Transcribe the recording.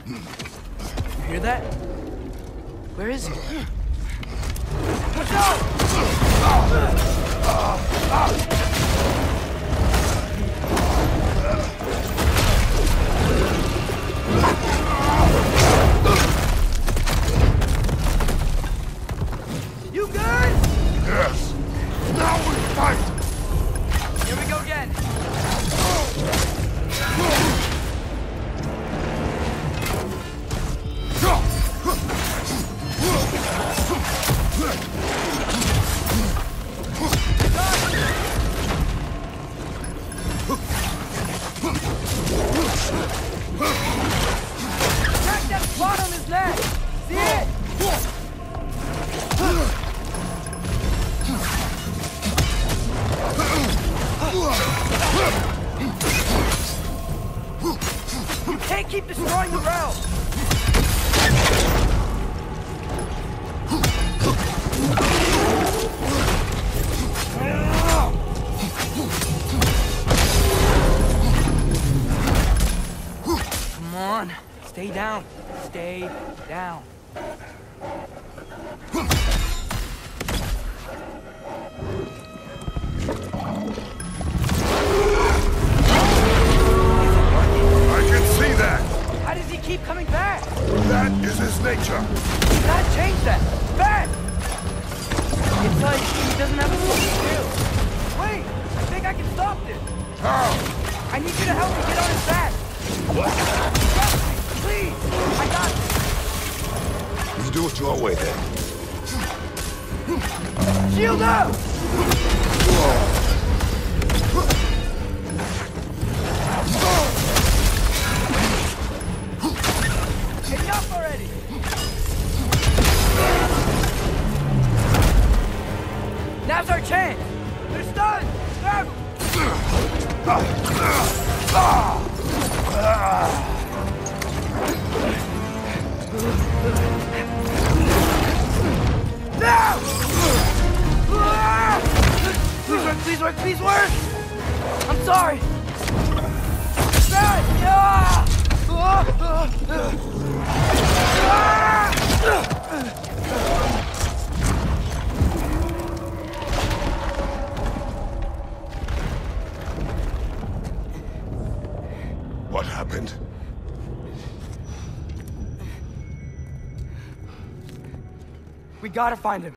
You hear that? Where is he? Watch out! You good? Yes. Now we fight. Here we go again. Check that spot on his neck. See it? You can't keep destroying the rails! Come on, stay down. Stay down. How does he keep coming back? That is his nature. You gotta change that! Fast! It's like he doesn't have a fucking skill. Wait! I think I can stop this! How? I need you to help me get on his back! Trust me, please! I got this! You do it your way then. Shield up! Enough already! Now's our chance! They're stunned! Grab 'em! Now! Please work, please work, please work! I'm sorry! What happened? We gotta find him.